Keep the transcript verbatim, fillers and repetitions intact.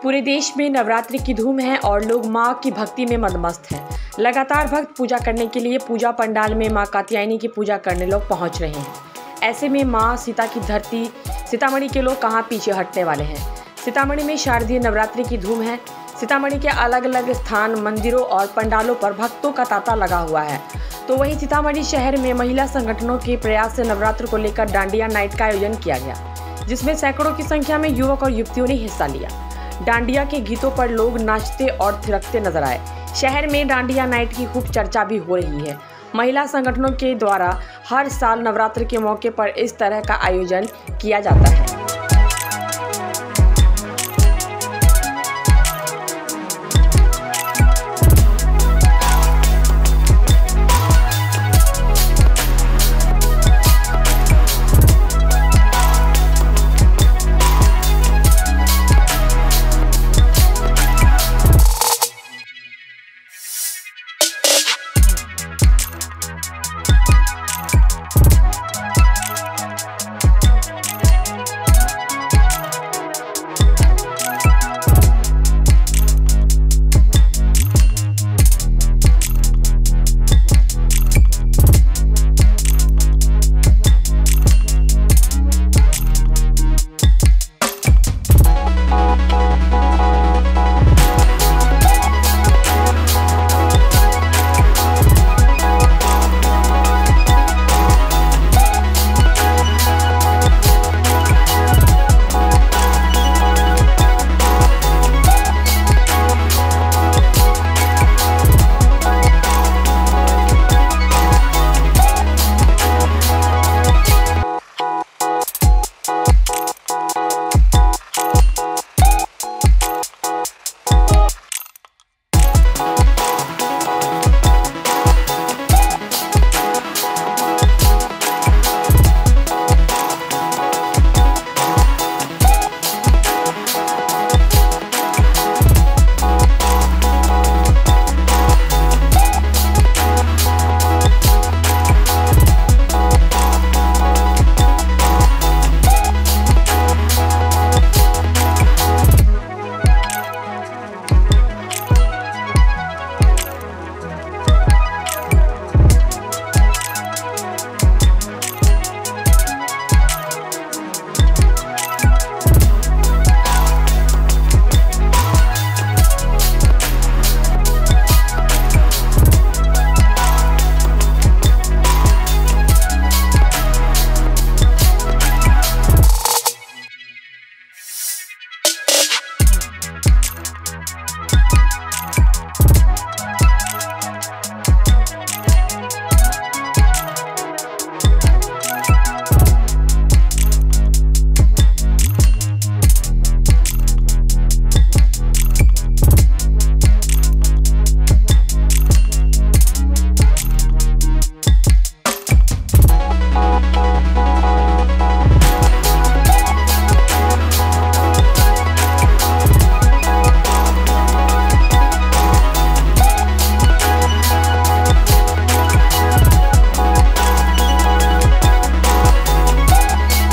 पूरे देश में नवरात्रि की धूम है और लोग मां की भक्ति में मदमस्त हैं। लगातार भक्त पूजा करने के लिए पूजा पंडाल में मां कात्यायनी की पूजा करने लोग पहुंच रहे हैं। ऐसे में मां सीता की धरती सीतामढ़ी के लोग कहां पीछे हटने वाले हैं। सीतामढ़ी में शारदीय नवरात्रि की धूम है। सीतामढ़ी के अलग अलग स्थान, मंदिरों और पंडालों पर भक्तों का तांता लगा हुआ है। तो वहीं सीतामढ़ी शहर में महिला संगठनों के प्रयास से नवरात्र को लेकर डांडिया नाइट का आयोजन किया गया, जिसमें सैकड़ों की संख्या में युवक और युवतियों ने हिस्सा लिया। डांडिया के गीतों पर लोग नाचते और थिरकते नजर आए। शहर में डांडिया नाइट की खूब चर्चा भी हो रही है। महिला संगठनों के द्वारा हर साल नवरात्र के मौके पर इस तरह का आयोजन किया जाता है।